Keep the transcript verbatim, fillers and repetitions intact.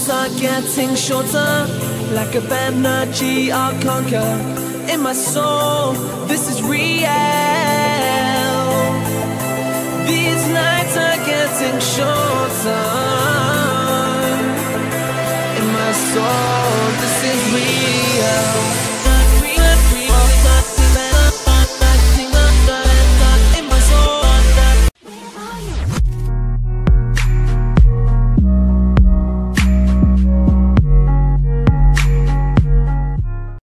nights are getting shorter, lack of energy I'll conquer. In my soul, this is real. These nights are getting shorter. In my soul, this is real.